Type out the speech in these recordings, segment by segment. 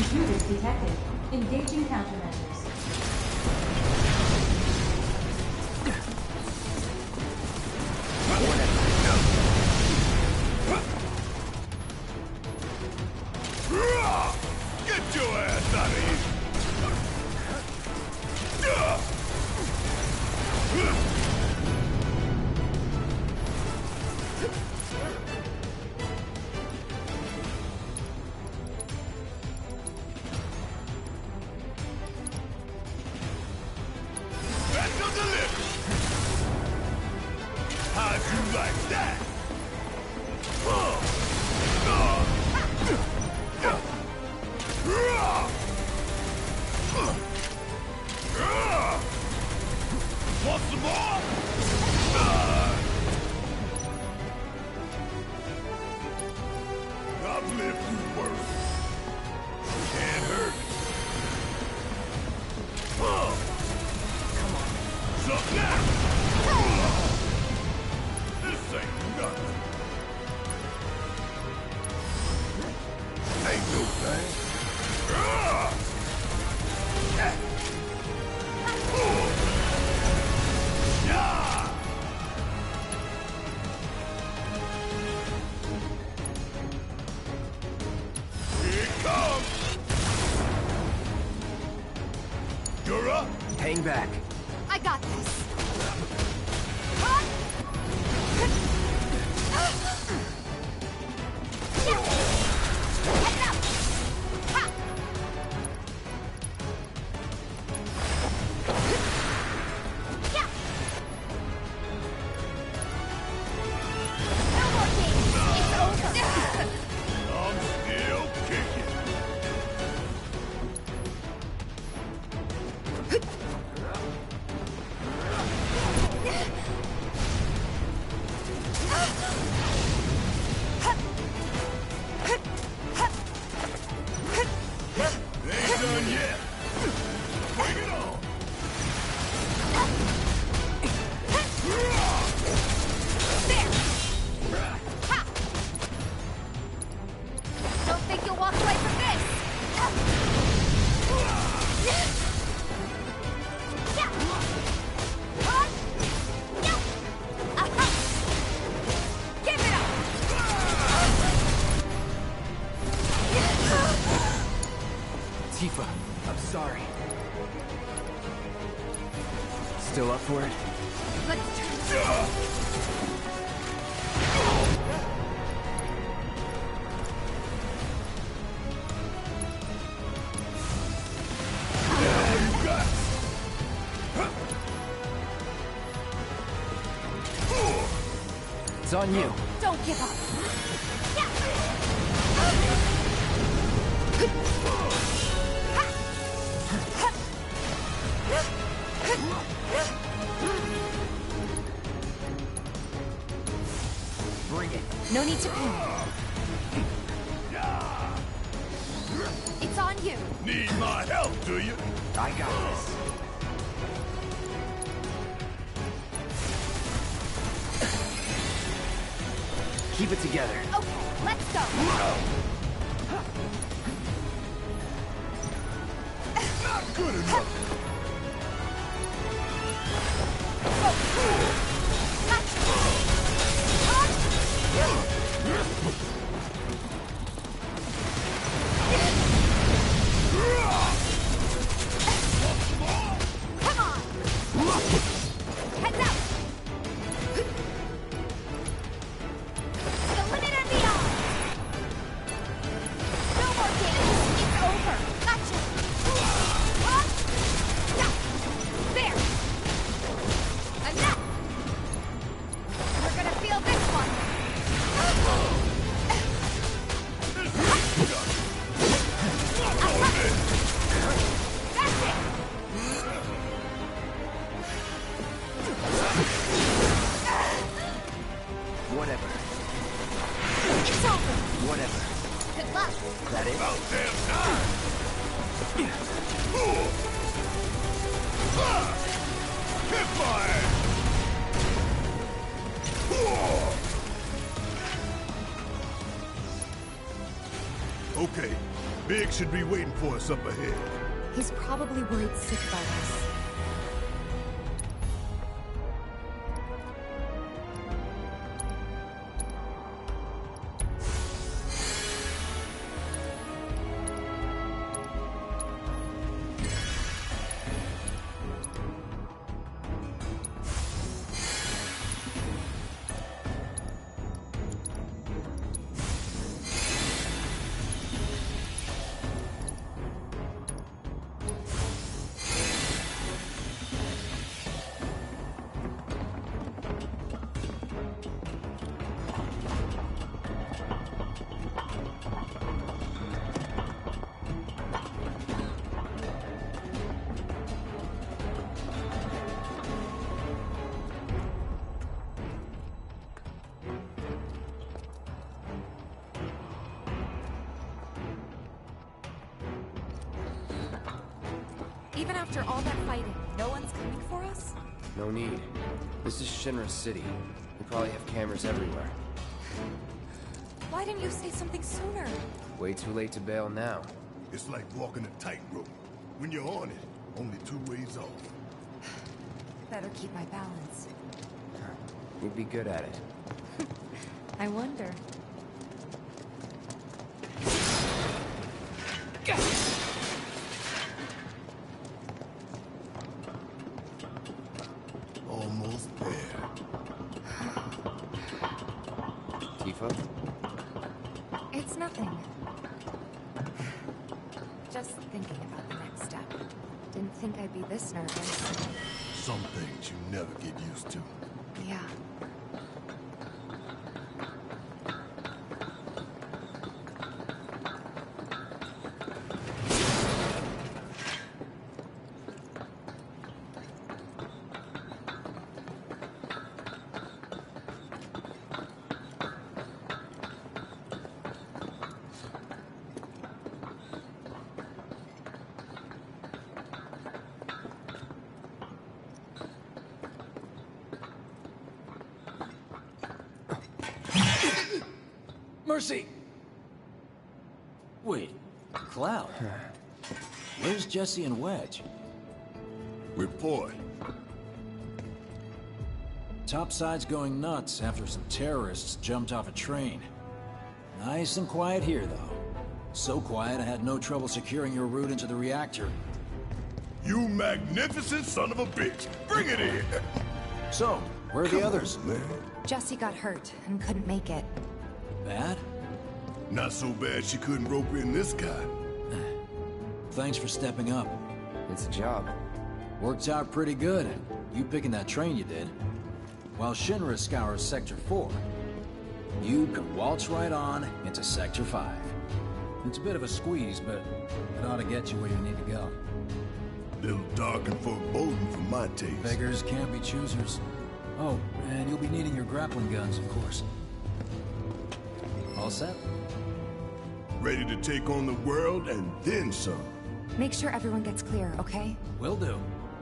Intruders detected. Engaging countermeasures. Get your ass out of here! Special delivery! How'd you like that? Want some more? I've lived through worse. Can't hurt. Come on. Suck now! This ain't nothing. Ain't no thing. Here it comes! You're up! Hang back. I got this. Heads up! Ha! Yeah! No more games. It's over. I'm still kicking. Ain't done yet. Bring it on. There! Ha! Don't think you'll walk away from this! Yeah! Huh? No! Aha! Give it up! Tifa, I'm sorry. Still up for it? Let's turn. It's on you. Don't give up. Bring it. No need to panic. It's on you. Need my help, do you? I got this. Keep it together. Okay, let's go. Not good enough. Come on. Heads up. The limit and beyond. No more games. It's over. Gotcha. Huh? Big should be waiting for us up ahead. He's probably worried sick about us. Even after all that fighting, no one's coming for us? No need. This is Shinra City. We probably have cameras everywhere. Why didn't you say something sooner? Way too late to bail now. It's like walking a tightrope. When you're on it, only 2 ways off. Better keep my balance. You'd be good at it. I wonder. Almost there. Tifa? It's nothing. Just thinking about the next step. Didn't think I'd be this nervous. Some things you never get used to. Yeah. Mercy! Wait, Cloud? Where's Jesse and Wedge? Report. Topside's going nuts after some terrorists jumped off a train. Nice and quiet here, though. So quiet I had no trouble securing your route into the reactor. You magnificent son of a bitch! Bring it in! So, where are the others? Man. Jesse got hurt and couldn't make it. Bad? Not so bad she couldn't rope in this guy. Thanks for stepping up. It's a job. Worked out pretty good. You picking that train you did. While Shinra scours Sector 4, you can waltz right on into Sector 5. It's a bit of a squeeze, but it ought to get you where you need to go. Little dark and foreboding for my taste. Beggars can't be choosers. Oh, and you'll be needing your grappling guns, of course. All set? Ready to take on the world and then some. Make sure everyone gets clear, okay? Will do.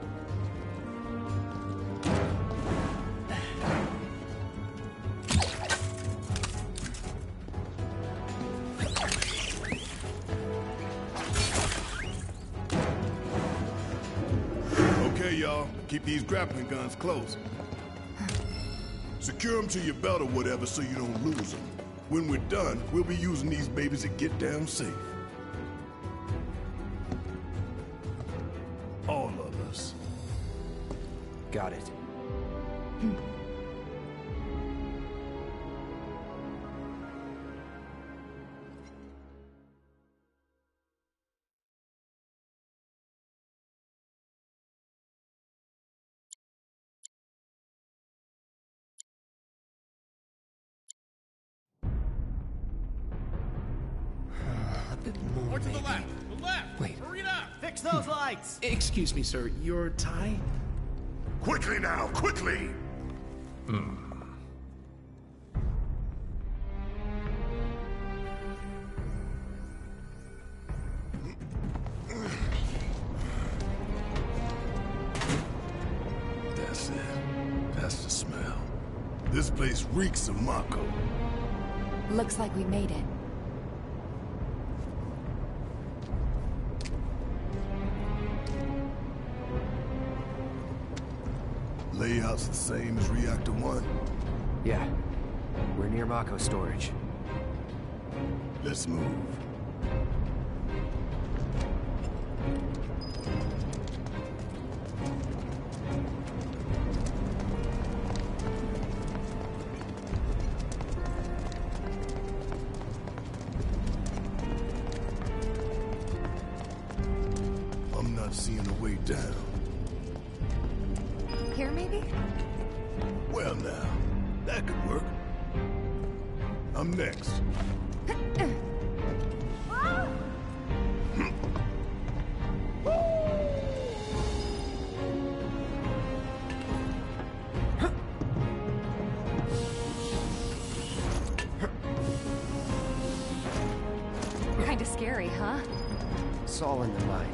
Okay, y'all. Keep these grappling guns close. Secure them to your belt or whatever so you don't lose them. When we're done, we'll be using these babies to get down safe. All of us. Got it. More to the left! The left! Wait. Hurry it up! Fix those lights! Excuse me, sir. Your tie? Quickly now, quickly! That's it. That's the smell. This place reeks of Mako. Looks like we made it. Layout's the same as Reactor 1. Yeah. We're near Mako storage. Let's move. I'm not seeing a way down. Here, maybe? Well now, that could work. I'm next. Kinda scary, huh? It's all in the mind.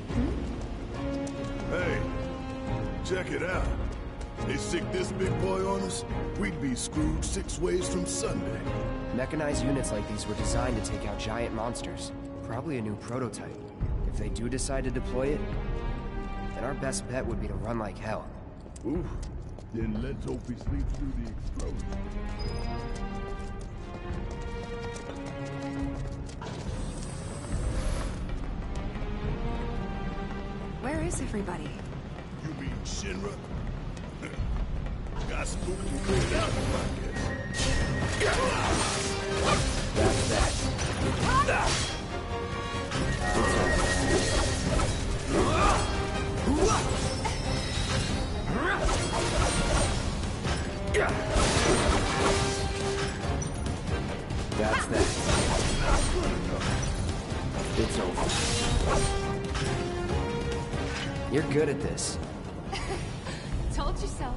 Hey, check it out. They stick this big boy on us, we'd be screwed 6 ways from Sunday. Mechanized units like these were designed to take out giant monsters. Probably a new prototype. If they do decide to deploy it, then our best bet would be to run like hell. Ooh, then let's hope he sleeps through the explosion. Where is everybody? You mean Shinra? Got spooked and cleared out, I guess. That's that. That's that. It's over. You're good at this. Told you so.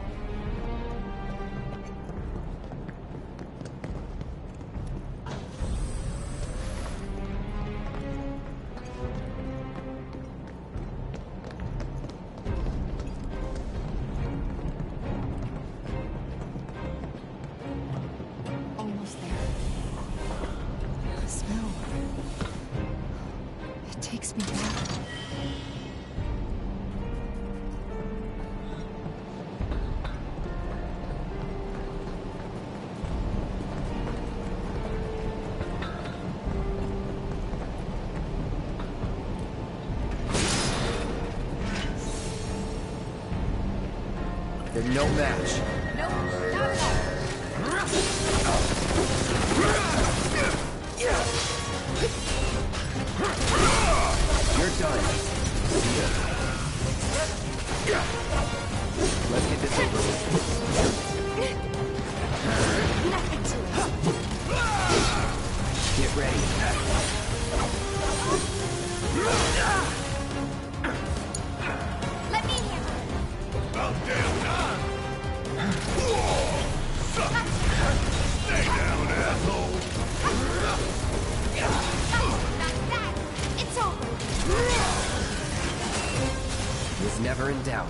Almost there. The smell. It takes me back. They're no match. Nope, not at all. You're done. Let's get this over with. Nothing to it. Get ready. Let me handle it. About damn time! Stay down, asshole! Not that. It's over. Was never in doubt.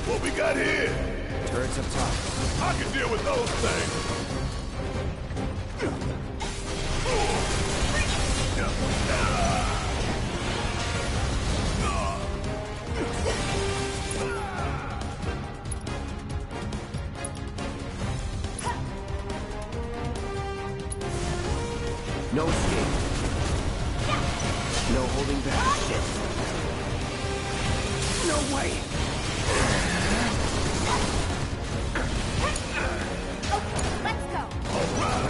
What we got here? Turrets up top. I can deal with those things. No escape. No holding back. No way! Let's go. All right.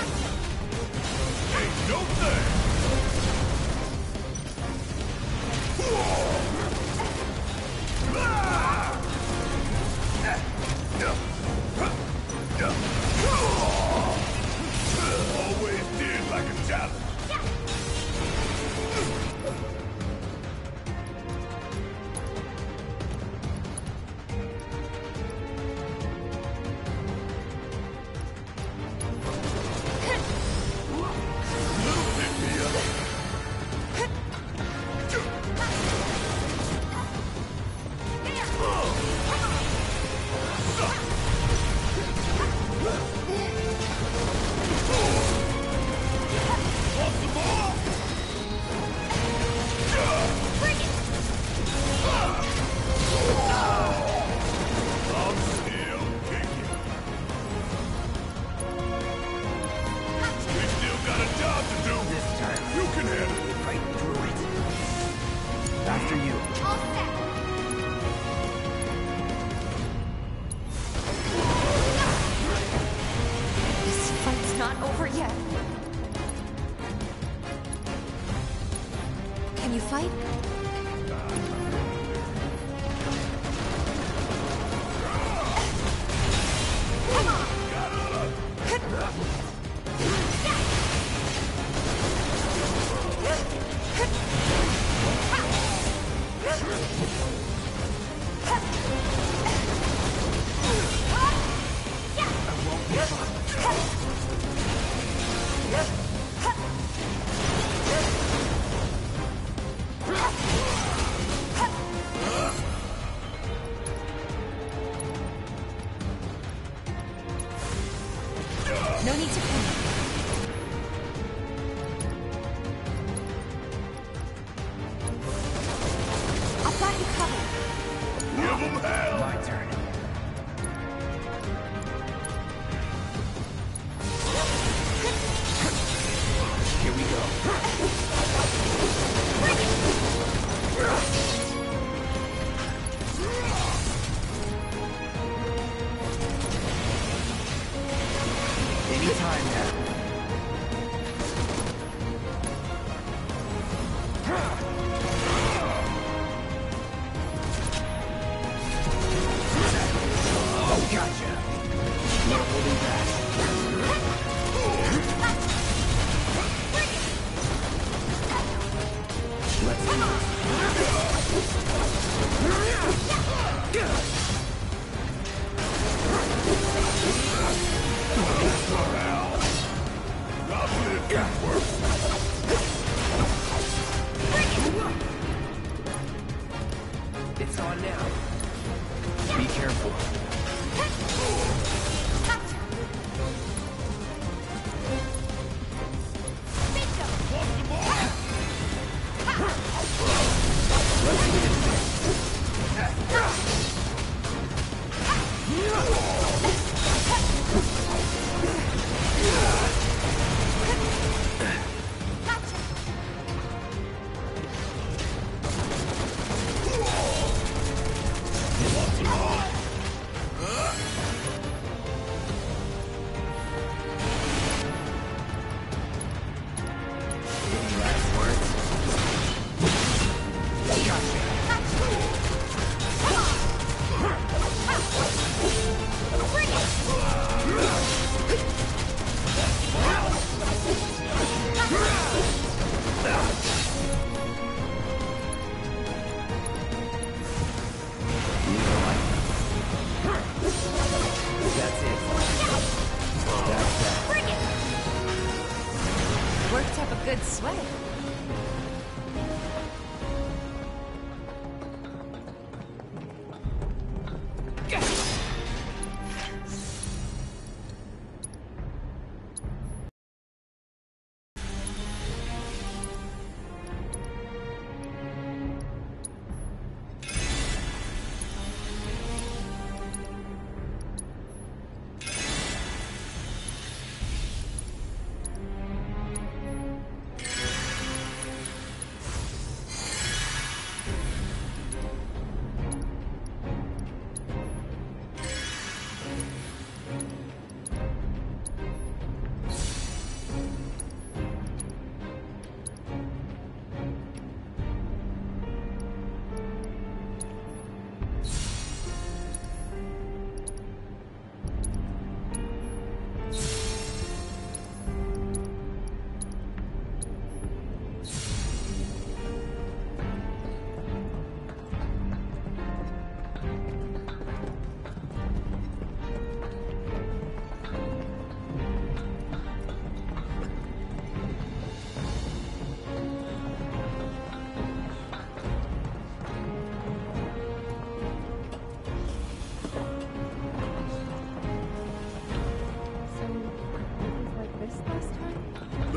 Ain't no thing. Always did like a challenge. Little pick me up. Want some more? I'm still kicking. We still got a job to do. This time, You can handle it. right through it. After you. All set. This fight's not over yet. Can you fight? Come on! No need to panic. I've got you covered. Give them hell. My turn. Here we go. Anytime now. Oh, gotcha. No holding back. Let's do this. I've lived worse. It's on now. Be careful. Worked up a good sweat.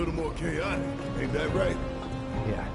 little more chaotic, ain't that right? Yeah.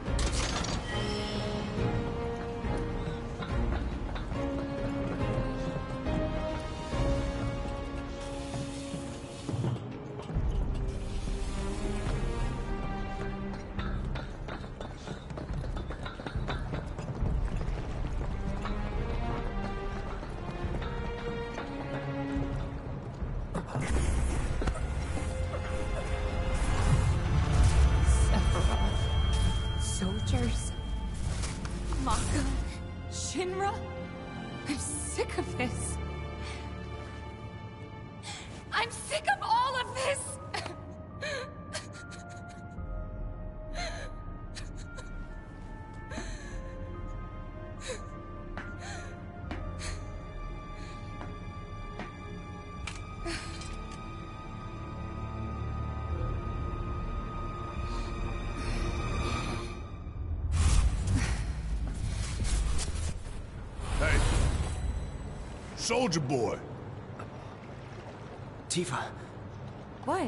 Sephiroth. Soldiers. Mako. Shinra. I'm sick of this. I'm sick of all of this! Hey. Soldier boy. Tifa. What?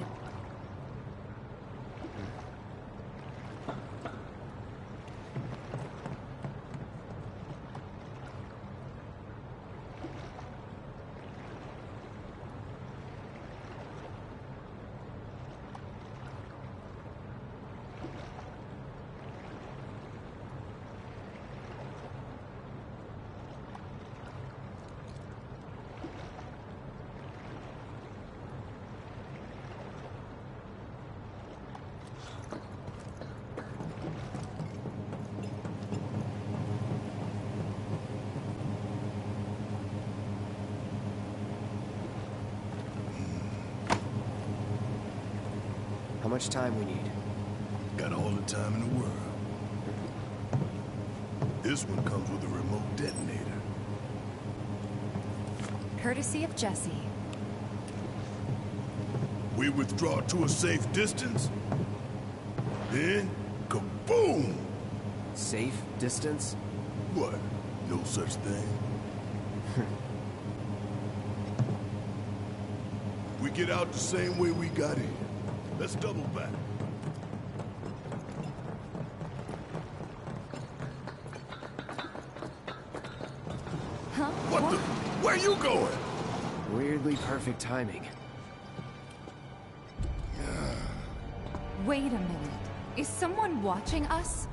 How much time we need? Got all the time in the world. This one comes with a remote detonator. Courtesy of Jesse. We withdraw to a safe distance. Then, kaboom! Safe distance? What? No such thing. We get out the same way we got in. Let's double back. Huh? What the? Where you going? Weirdly perfect timing. Wait a minute. Is someone watching us?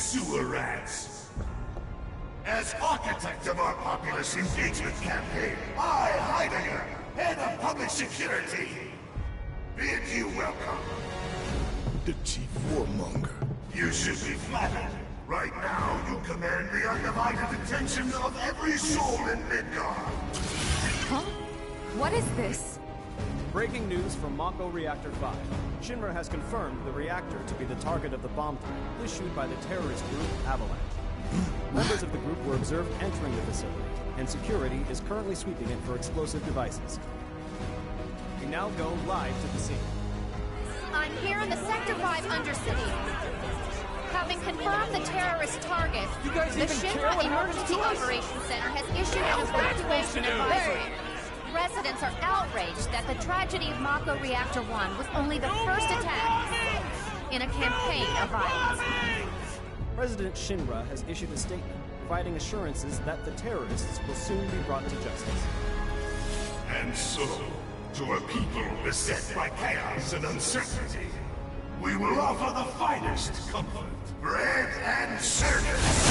sewer rats. As architect of our populace engagement campaign, I, Heidegger, head of public security, bid you welcome. The chief warmonger. You should be flattered. Right now, you command the undivided attention of every soul in Midgard. Huh? What is this? Breaking news from Mako Reactor 5. Shinra has confirmed the reactor to be the target of the bomb threat issued by the terrorist group Avalanche. Members of the group were observed entering the facility, and security is currently sweeping it for explosive devices. We now go live to the scene. I'm here in the Sector 5 Undercity. Having confirmed the terrorist target, the Shinra Emergency Operations Center has issued an evacuation advisory. Residents are outraged that the tragedy of Mako Reactor 1 was only the first attack in a campaign of violence. President Shinra has issued a statement providing assurances that the terrorists will soon be brought to justice. And so, to a people beset by chaos and uncertainty, we will offer the finest comfort, bread and circus.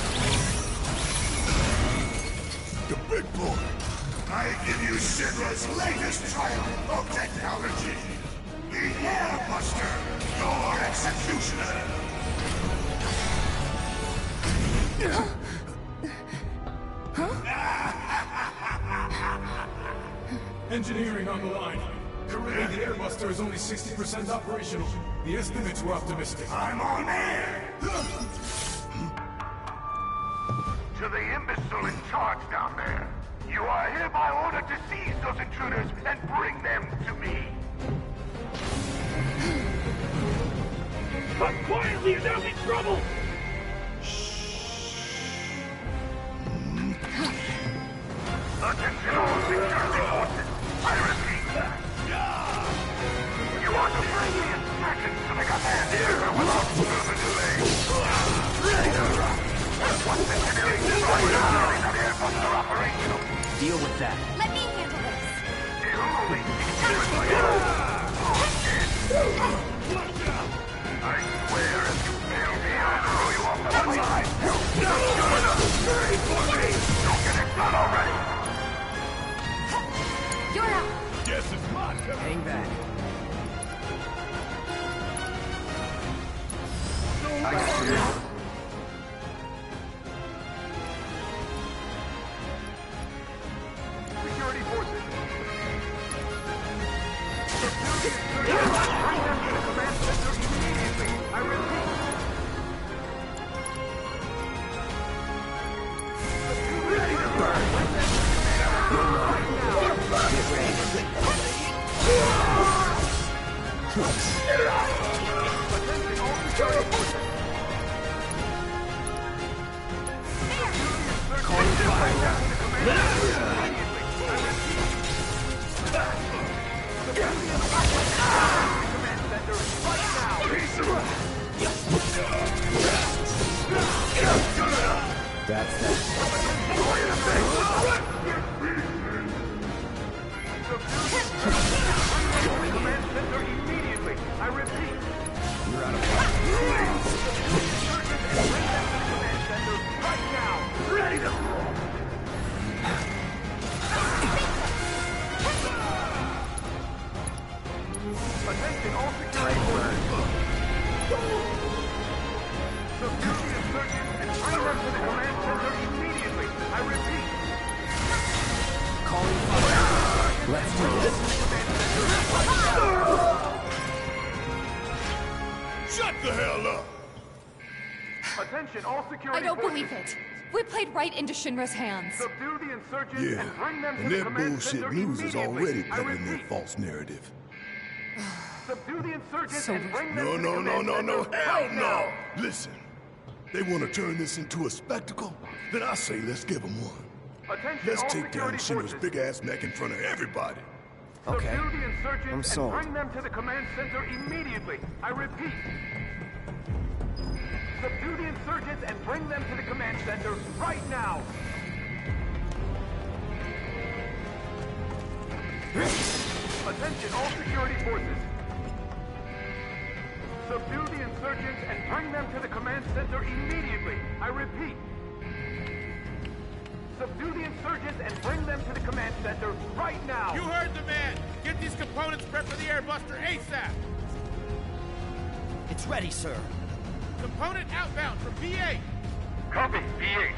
The big boy. I give you Shinra's latest triumph of technology. The Airbuster, your executioner. Engineering on the line. Currently, the Airbuster is only 60% operational. The estimates were optimistic. I'm on air! To the imbecile in charge down there, you are hereby ordered to seize those intruders and bring them to me. But quietly, there'll be trouble! Attention all security forces. I repeat. You are to bring the insurgents to the command center without further delay. Once engineering destroys that Airbuster operational. Deal with that. Let me handle this. You only I swear if you fail me, I'll throw you off the side. Don't get it done already. You're up. Guess it's my turn. Hang back. Security forces. I repeat. Ready to burn. That's that. Command center immediately. I repeat. You're out of Command center right now. Ready to roll. Attention all security forces. Subdue the insurgents and bring them to the command center immediately. I repeat. calling fire. Let's do this. Shut the hell up! Attention all security I don't forces. believe it. We played right into Shinra's hands. Subdue the insurgents Yeah, and bring them to and the their command bullshit center news is immediately. already I peddling their repeat. false narrative. Subdue the insurgents So and bring them No, to the no, no, command no, no, center hell right no! now. Listen, they want to turn this into a spectacle? Then I say let's give them one. Attention Let's all take down security Shinra's forces. big-ass neck in front of everybody. Okay. Subdue the insurgents I'm and sold. bring them to the command center immediately. I repeat. Subdue the insurgents and bring them to the command center right now. Attention all security forces. Subdue the insurgents and bring them to the command center immediately. I repeat. Subdue the insurgents and bring them to the command center right now. You heard the man. Get these components prepped for the airbuster ASAP. It's ready, sir. Component outbound from B8. Copy, B8.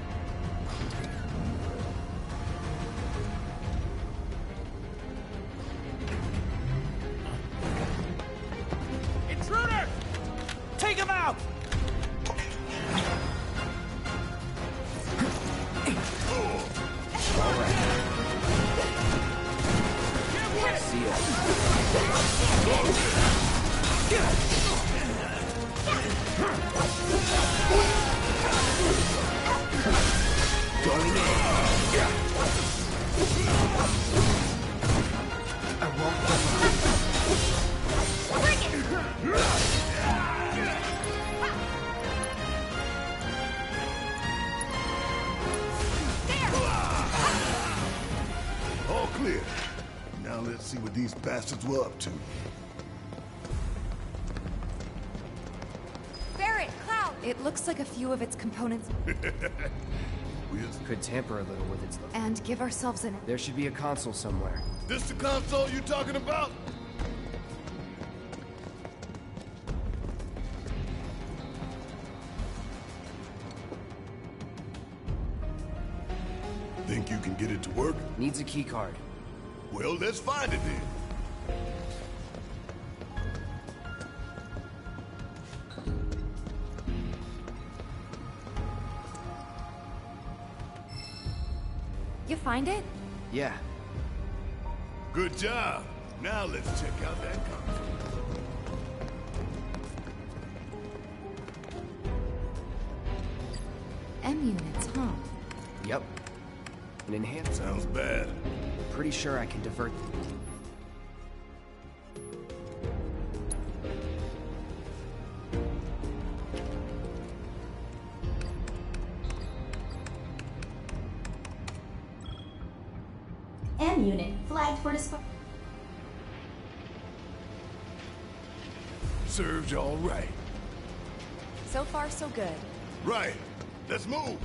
Intruder! Take him out! See ya. Going in. I won't Bring it! All clear. Now let's see what these bastards were up to. Barret, Cloud! It looks like a few of its components. Could tamper a little with its look. And give ourselves an... There should be a console somewhere. This the console you talking about? Think you can get it to work? Needs a key card. Well, let's find it then. You find it? Yeah. Good job. Now let's check out that console. M-units, huh? Yep. An enhancer. Sounds bad. Pretty sure I can divert them. M unit flagged for disposal. Serves you all right. So far, so good. Right. Let's move.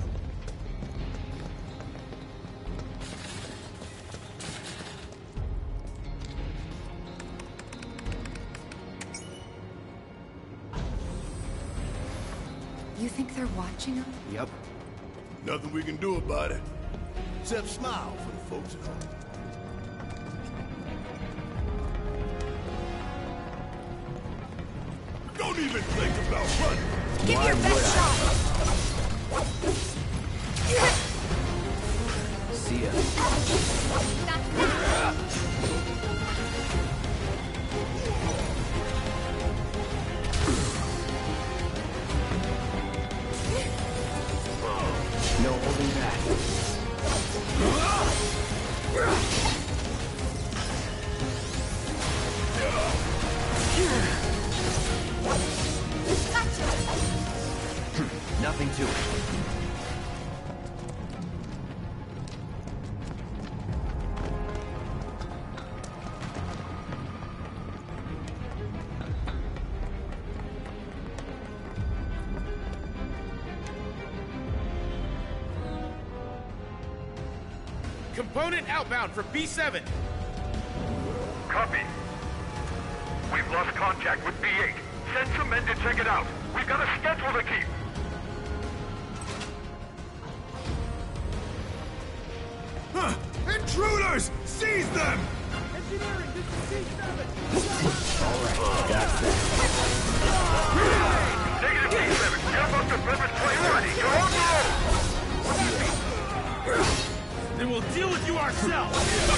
You think they're watching us? Yep. Nothing we can do about it. Except smile for the folks at home. Don't even think about running. Give your best shot. See ya. That's that. No holding back. Nothing to it. Component outbound for B7. Copy. We've lost contact with B8. Send some men to check it out. We've got a schedule to keep. Huh! Intruders! Seize them! Engineering, this is C7. Alright, that's that. Negative B7. Airbuster purpose plane ready. You're on the road. Then we'll deal with you ourselves.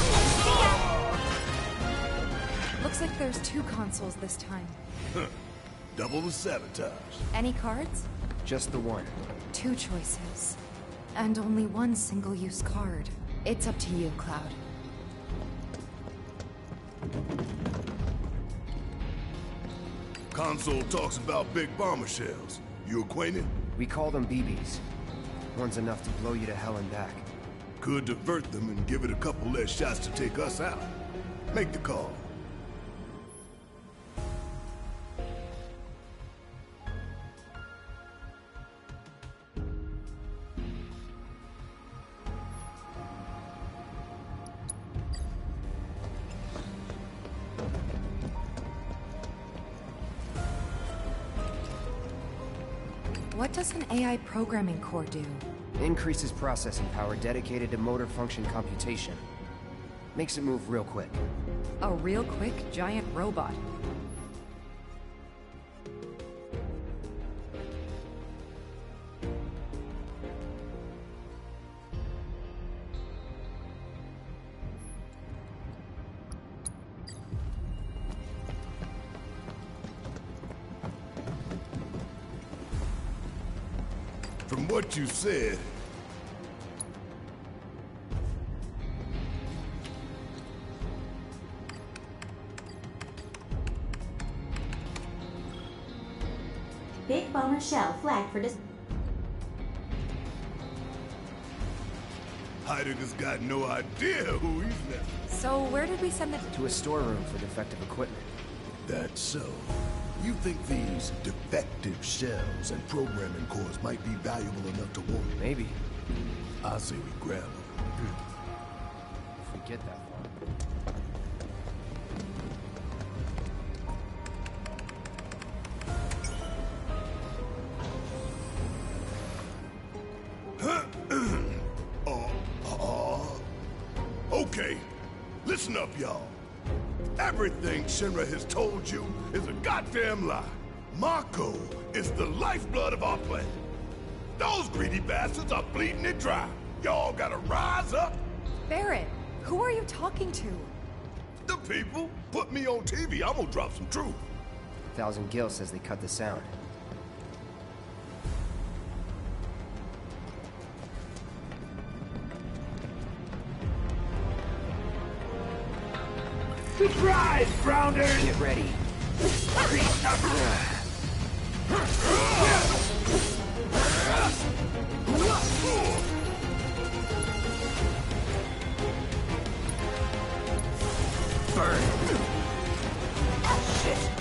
Looks like there's two consoles this time. Huh. Double the sabotage. Any cards? Just the one. Two choices. And only one single-use card. It's up to you, Cloud. Console talks about big bomber shells. You acquainted? We call them BBs. One's enough to blow you to hell and back. Could divert them and give it a couple less shots to take us out. Make the call. What does an AI programming core do? Increases processing power dedicated to motor function computation. Makes it move real quick. A real quick giant robot. From what you said, Big bomber shell flagged for dis- Heidegger's got no idea who he's met. So where did we send the... To a storeroom for defective equipment. That's so. You think these defective shells and programming cores might be valuable enough to warrant? Maybe. I say we grab them. If we get that far. Okay, listen up, y'all. Everything Shinra has told you is a goddamn lie. Mako is the lifeblood of our planet. Those greedy bastards are bleeding it dry. Y'all gotta rise up. Barret, who are you talking to? The people put me on TV. I'm gonna drop some truth. Thousand Gil says they cut the sound. Surprise, Grounders! Get ready. Burn. Shit.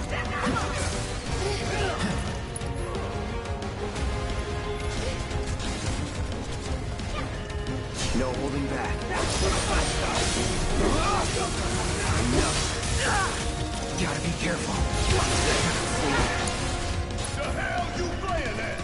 No holding back. Enough. Gotta be careful. The hell you playing at?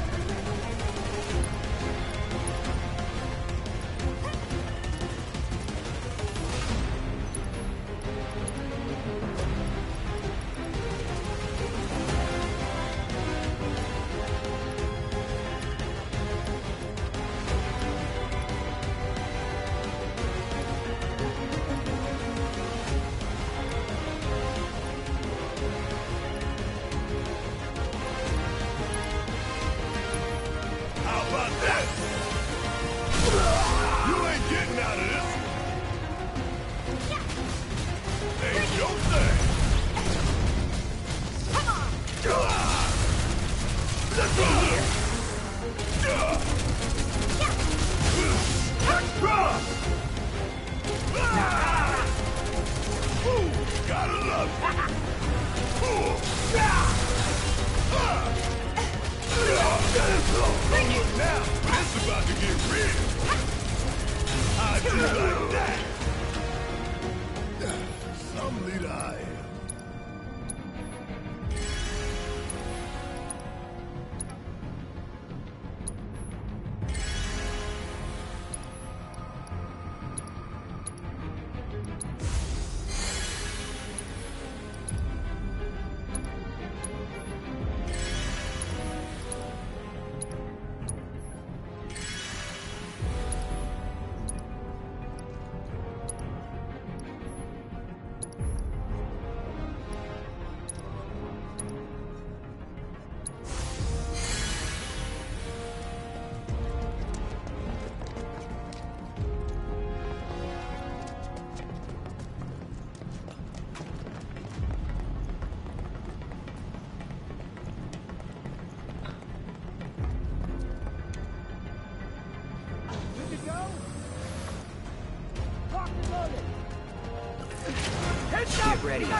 Get ready. Take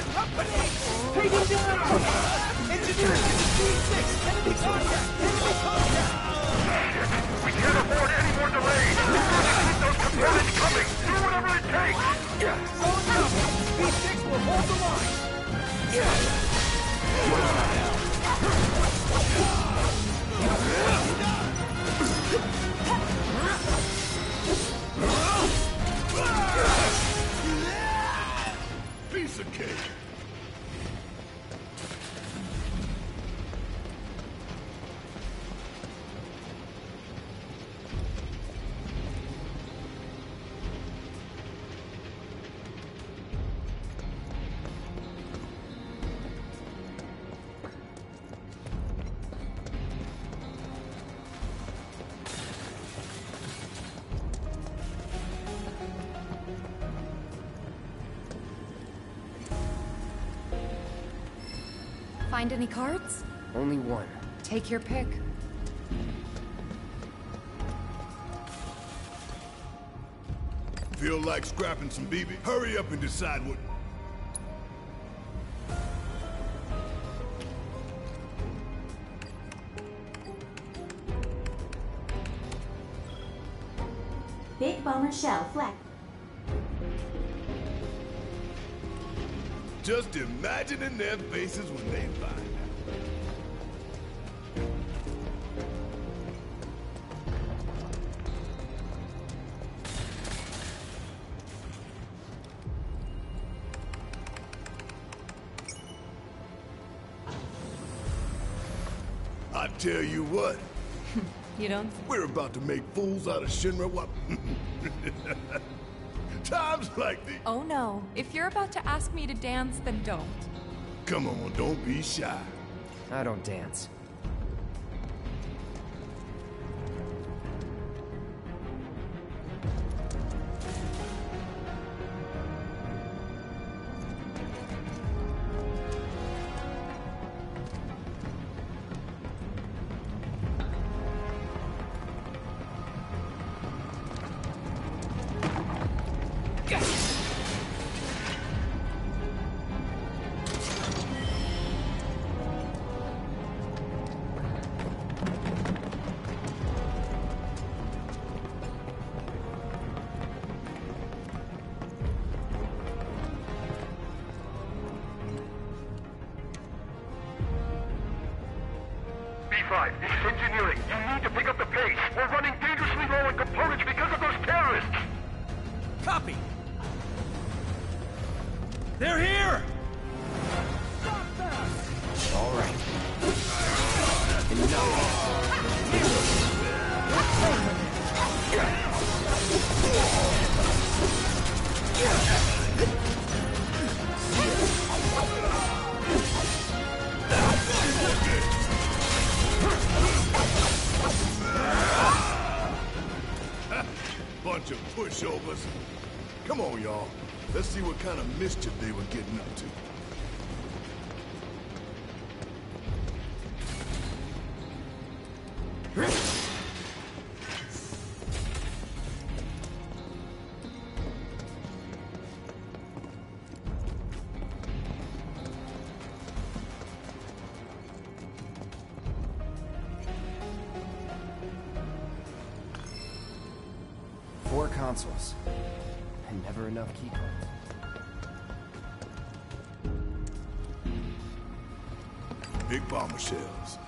him down! Engineers, G6, enemy contact! Enemy contact! We can't afford any more delays! Keep those components coming! Do whatever it takes! Zone up! B6 will hold the line! Piece of cake. Find any cards? Only one. Take your pick. Feel like scrapping some BB? Hurry up and decide what... Big Bomber Shell flag. Just imagining their faces when they find out. I tell you what. You don't? We're about to make fools out of Shinra. What? Times like these. Oh no. If you're about to ask me to dance, then don't. Come on, don't be shy. I don't dance. B5, this is engineering. You need to pick up the pace. We're running dangerously low on components because of those terrorists. Copy. They're here! All right. Enough. Bunch of pushovers. Come on, y'all. Let's see what kind of mischief they were getting up to. Four consoles. And never enough keycards. Big bomber shells.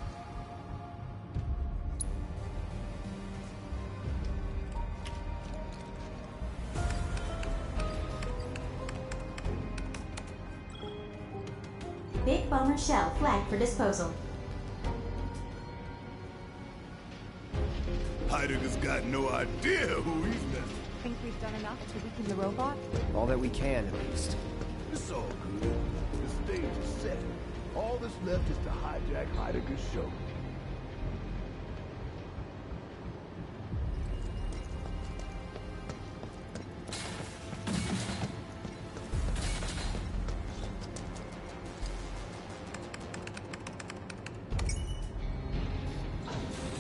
Big Bomber Shell flagged for disposal. Heidegger's got no idea who he's messing. Think we've done enough to weaken the robot? All that we can, at least. It's all good. The stage is set. All that's left is to hijack Heidegger's show.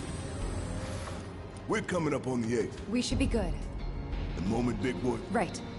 We're coming up on the 8th. We should be good. The moment, big boy. Right.